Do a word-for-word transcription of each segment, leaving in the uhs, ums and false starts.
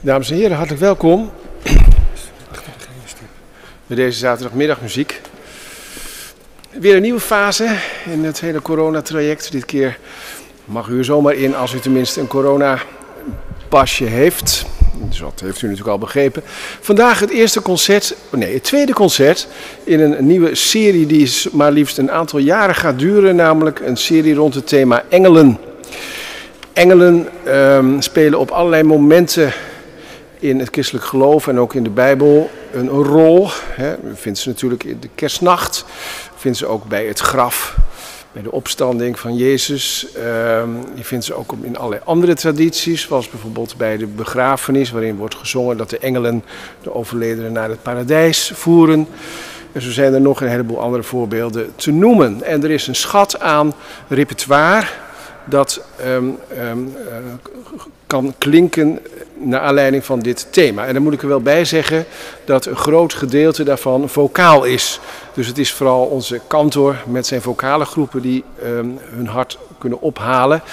Dames en heren, hartelijk welkom bij deze zaterdagmiddagmuziek. Weer een nieuwe fase in het hele coronatraject. Dit keer mag u er zomaar in als u tenminste een coronapasje heeft. Dus dat heeft u natuurlijk al begrepen. Vandaag het eerste concert, nee het tweede concert in een nieuwe serie die maar liefst een aantal jaren gaat duren. Namelijk een serie rond het thema engelen. Engelen um, spelen op allerlei momenten in het christelijk geloof en ook in de Bijbel een rol. Hè. Je vindt ze natuurlijk in de kerstnacht, je vindt ze ook bij het graf, bij de opstanding van Jezus. Uh, je vindt ze ook in allerlei andere tradities, zoals bijvoorbeeld bij de begrafenis, waarin wordt gezongen dat de engelen de overledenen naar het paradijs voeren. En zo zijn er nog een heleboel andere voorbeelden te noemen. En er is een schat aan repertoire dat um, um, uh, kan klinken naar aanleiding van dit thema. En dan moet ik er wel bij zeggen dat een groot gedeelte daarvan vocaal is. Dus het is vooral onze kantor met zijn vocale groepen die um, hun hart kunnen ophalen.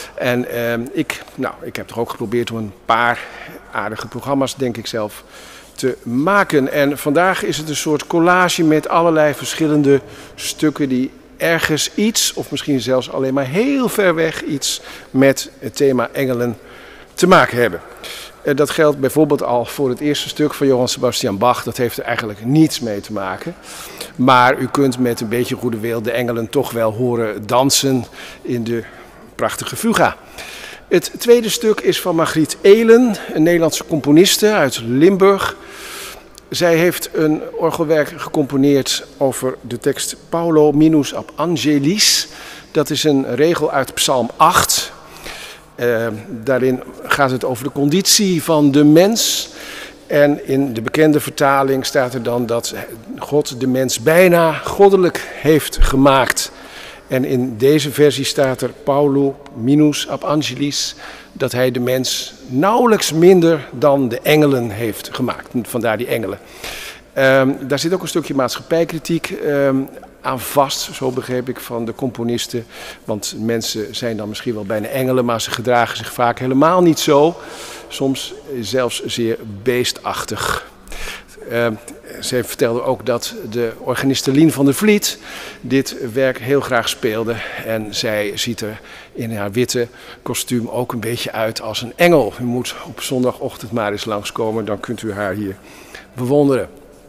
En um, ik, nou, ik heb toch ook geprobeerd om een paar aardige programma's, denk ik zelf, te maken. En vandaag is het een soort collage met allerlei verschillende stukken die ergens iets, of misschien zelfs alleen maar heel ver weg iets met het thema engelen te maken hebben. Dat geldt bijvoorbeeld al voor het eerste stuk van Johann Sebastian Bach. Dat heeft er eigenlijk niets mee te maken. Maar u kunt met een beetje goede wil de engelen toch wel horen dansen in de prachtige fuga. Het tweede stuk is van Margriet Elen, een Nederlandse componiste uit Limburg. Zij heeft een orgelwerk gecomponeerd over de tekst Paulo minus ab angelis. Dat is een regel uit Psalm acht. Uh, daarin gaat het over de conditie van de mens. En in de bekende vertaling staat er dan dat God de mens bijna goddelijk heeft gemaakt. En in deze versie staat er Paulo minus ab angelis, dat hij de mens nauwelijks minder dan de engelen heeft gemaakt. Vandaar die engelen. Um, daar zit ook een stukje maatschappijkritiek um, aan vast, zo begreep ik van de componisten. Want mensen zijn dan misschien wel bijna engelen, maar ze gedragen zich vaak helemaal niet zo. Soms zelfs zeer beestachtig. Uh, ze vertelde ook dat de organiste Lien van der Vliet dit werk heel graag speelde. En zij ziet er in haar witte kostuum ook een beetje uit als een engel. U moet op zondagochtend maar eens langskomen, dan kunt u haar hier bewonderen.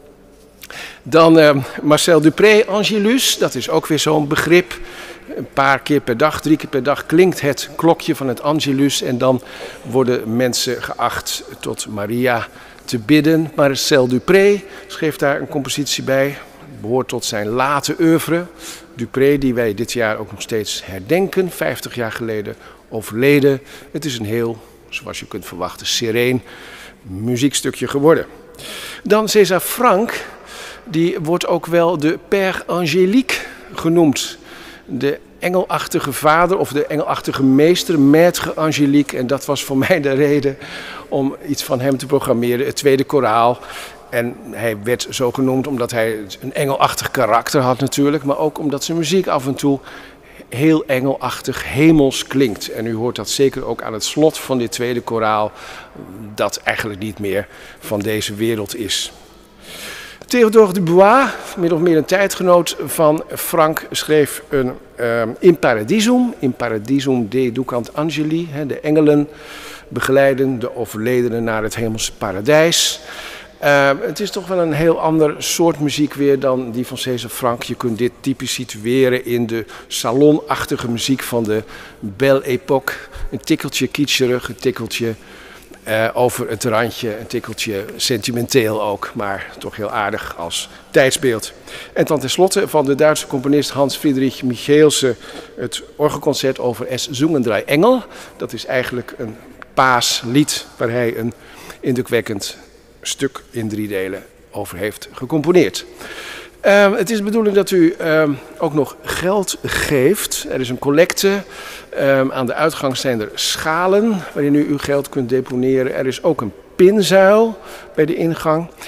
Dan uh, Marcel Dupré, Angelus, dat is ook weer zo'n begrip. Een paar keer per dag, drie keer per dag klinkt het klokje van het Angelus. En dan worden mensen geacht tot Maria te bidden. Marcel Dupré schreef daar een compositie bij. Behoort tot zijn late oeuvre. Dupré, die wij dit jaar ook nog steeds herdenken. vijftig jaar geleden overleden. Het is een heel, zoals je kunt verwachten, sereen muziekstukje geworden. Dan César Franck. Die wordt ook wel de Père Angélique genoemd. De engelachtige vader of de engelachtige meester, Maître Angélique. En dat was voor mij de reden om iets van hem te programmeren, het tweede koraal. En hij werd zo genoemd omdat hij een engelachtig karakter had natuurlijk. Maar ook omdat zijn muziek af en toe heel engelachtig, hemels klinkt. En u hoort dat zeker ook aan het slot van dit tweede koraal, dat eigenlijk niet meer van deze wereld is. Théodore Dubois, min of meer een tijdgenoot van Franck, schreef een um, In Paradisum, In Paradisum Deducant Angeli. Hè, de engelen begeleiden de overledenen naar het hemelse paradijs. Uh, het is toch wel een heel ander soort muziek weer dan die van César Franck. Je kunt dit typisch situeren in de salonachtige muziek van de Belle Époque. Een tikkeltje kitscherig, een tikkeltje Uh, over het randje, een tikkeltje sentimenteel ook, maar toch heel aardig als tijdsbeeld. En dan tenslotte van de Duitse componist Hans Friedrich Michielsen het orgelconcert over Es zungen drei Engel. Dat is eigenlijk een paaslied waar hij een indrukwekkend stuk in drie delen over heeft gecomponeerd. Uh, het is de bedoeling dat u uh, ook nog geld geeft. Er is een collecte. Uh, aan de uitgang zijn er schalen waarin u uw geld kunt deponeren. Er is ook een pinzuil bij de ingang.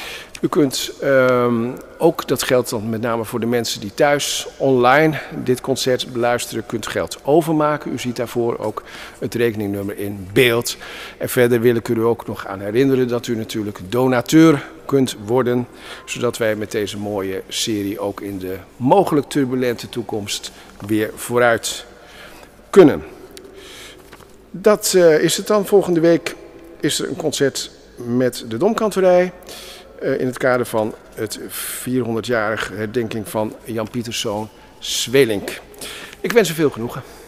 U kunt um, ook, dat geldt dan met name voor de mensen die thuis online dit concert beluisteren, kunt geld overmaken. U ziet daarvoor ook het rekeningnummer in beeld. En verder wil ik u er ook nog aan herinneren dat u natuurlijk donateur kunt worden, zodat wij met deze mooie serie ook in de mogelijk turbulente toekomst weer vooruit kunnen. Dat uh, is het dan. Volgende week is er een concert met de Domkantorij uh, in het kader van het vierhonderdjarige herdenking van Jan Pieterszoon Sweelinck. Ik wens u veel genoegen.